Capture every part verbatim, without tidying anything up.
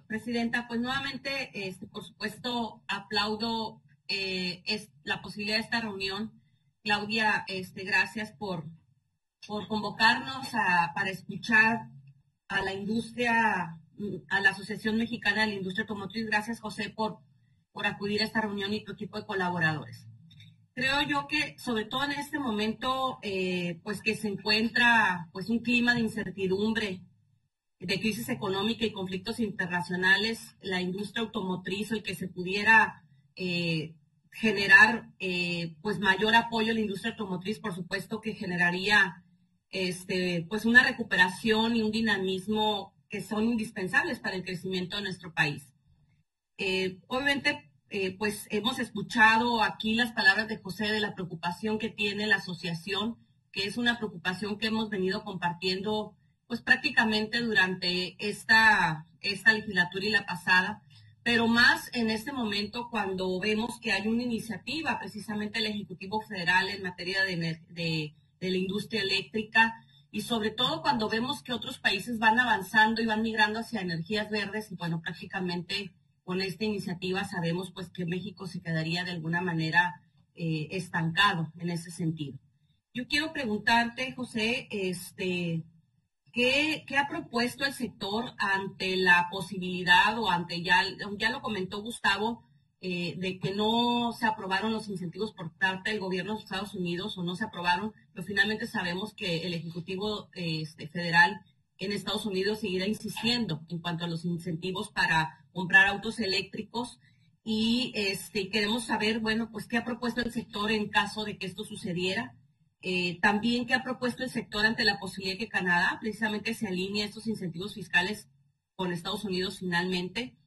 Presidenta, pues nuevamente, este, por supuesto, aplaudo eh, es, la posibilidad de esta reunión. Claudia, este, gracias por, por convocarnos a, para escuchar a la industria, a la Asociación Mexicana de la Industria Automotriz. Gracias, José, por, por acudir a esta reunión y tu equipo de colaboradores. Creo yo que, sobre todo en este momento, eh, pues que se encuentra pues un clima de incertidumbre, de crisis económica y conflictos internacionales, la industria automotriz, el que se pudiera eh, generar eh, pues mayor apoyo a la industria automotriz, por supuesto que generaría este, pues una recuperación y un dinamismo que son indispensables para el crecimiento de nuestro país. Eh, obviamente, eh, pues hemos escuchado aquí las palabras de José de la preocupación que tiene la asociación, que es una preocupación que hemos venido compartiendo pues prácticamente durante esta, esta legislatura y la pasada, pero más en este momento cuando vemos que hay una iniciativa precisamente del Ejecutivo Federal en materia de, de, de la industria eléctrica y sobre todo cuando vemos que otros países van avanzando y van migrando hacia energías verdes y bueno, prácticamente con esta iniciativa sabemos pues que México se quedaría de alguna manera eh, estancado en ese sentido. Yo quiero preguntarte, José, este... ¿Qué, ¿Qué ha propuesto el sector ante la posibilidad o ante, ya, ya lo comentó Gustavo, eh, de que no se aprobaron los incentivos por parte del gobierno de Estados Unidos o no se aprobaron, pero finalmente sabemos que el Ejecutivo eh, este, Federal en Estados Unidos seguirá insistiendo en cuanto a los incentivos para comprar autos eléctricos y este, queremos saber, bueno, pues qué ha propuesto el sector en caso de que esto sucediera. Eh, también qué ha propuesto el sector ante la posibilidad de que Canadá precisamente se alinee estos incentivos fiscales con Estados Unidos finalmente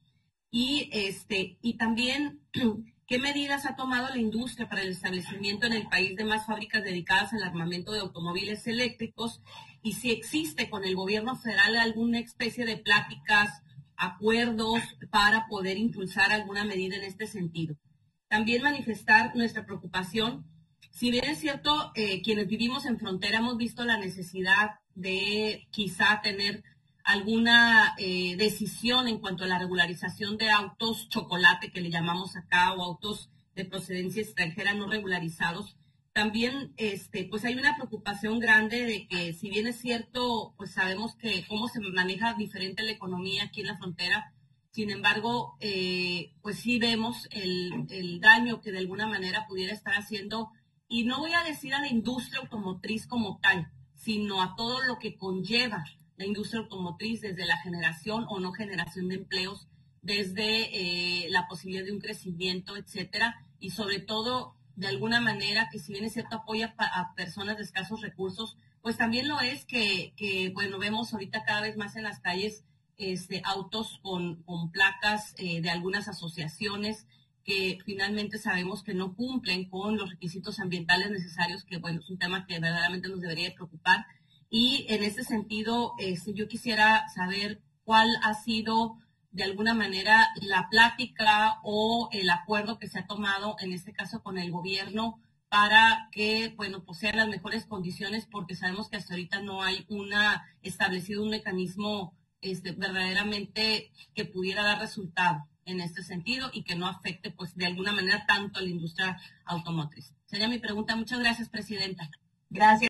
y este y también qué medidas ha tomado la industria para el establecimiento en el país de más fábricas dedicadas al armamento de automóviles eléctricos y si existe con el gobierno federal alguna especie de pláticas, acuerdos para poder impulsar alguna medida en este sentido. También manifestar nuestra preocupación. Si bien es cierto, eh, quienes vivimos en frontera hemos visto la necesidad de quizá tener alguna eh, decisión en cuanto a la regularización de autos chocolate, que le llamamos acá, o autos de procedencia extranjera no regularizados, también este, pues hay una preocupación grande de que si bien es cierto, pues sabemos que cómo se maneja diferente la economía aquí en la frontera, sin embargo, eh, pues sí vemos el, el daño que de alguna manera pudiera estar haciendo. Y no voy a decir a la industria automotriz como tal, sino a todo lo que conlleva la industria automotriz desde la generación o no generación de empleos, desde eh, la posibilidad de un crecimiento, etcétera, y sobre todo, de alguna manera, que si bien es cierto apoya a personas de escasos recursos, pues también lo es que, que bueno, vemos ahorita cada vez más en las calles este, autos con, con placas eh, de algunas asociaciones, que finalmente sabemos que no cumplen con los requisitos ambientales necesarios, que bueno, es un tema que verdaderamente nos debería de preocupar. Y en ese sentido, este, yo quisiera saber cuál ha sido de alguna manera la plática o el acuerdo que se ha tomado, en este caso con el gobierno, para que, bueno, pues sean las mejores condiciones, porque sabemos que hasta ahorita no hay una establecido un mecanismo este, verdaderamente que pudiera dar resultado en este sentido y que no afecte pues de alguna manera tanto a la industria automotriz. Sería mi pregunta. Muchas gracias, Presidenta. Gracias.